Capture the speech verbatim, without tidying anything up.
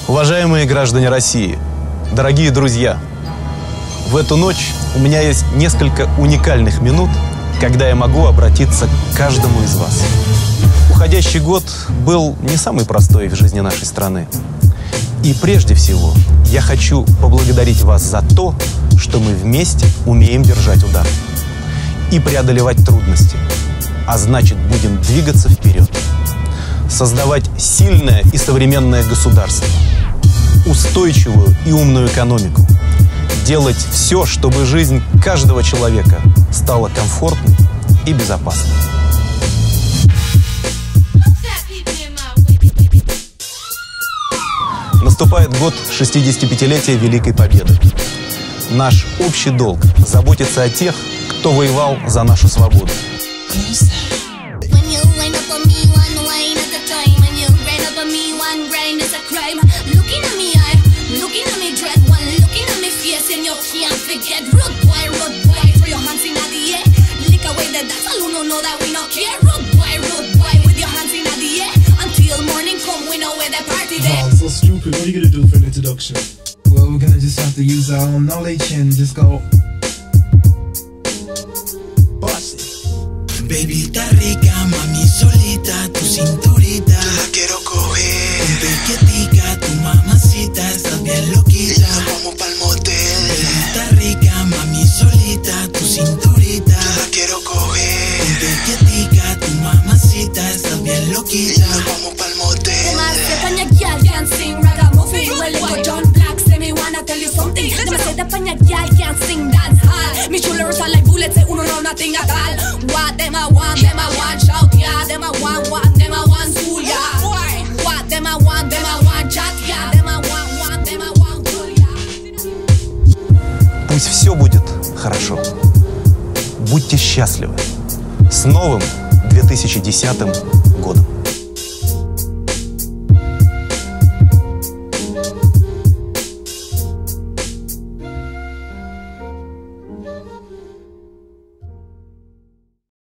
Уважаемые граждане России, дорогие друзья, в эту ночь у меня есть несколько уникальных минут, когда я могу обратиться к каждому из вас. Уходящий год был не самый простой в жизни нашей страны. И прежде всего я хочу поблагодарить вас за то, что мы вместе умеем держать удар и преодолевать трудности, а значит, будем двигаться вперед, создавать сильное и современное государство, устойчивую и умную экономику, делать все, чтобы жизнь каждого человека стала комфортной и безопасной. Наступает год шестидесятипятилетия Великой Победы. Наш общий долг – заботиться о тех, кто воевал за нашу свободу. So stupid, what are you gonna do for an introduction? Well, we're gonna just have to use our own knowledge and just go. Baby, está rica, mami, solita, tu cinturita. Yo la quiero coger. Un piquetica, tu mamacita, estás bien loquita. Y nos vamos pa'l motel. Baby, está rica, mami, solita, tu cinturita. Yo la quiero coger. Un piquetica, tu mamacita, estás bien loquita. Y nos vamos pa'l motel. Mi chulo rosa like bullets, uno no nothing at all. What them I want, them I want, shout yeah. Them I want, want, them I want, cool yeah. What them I want, them I want, chat yeah. Them I want, want, them I want, cool yeah. Пусть все будет хорошо. Будьте счастливы. С новым две тысячи десятым годом.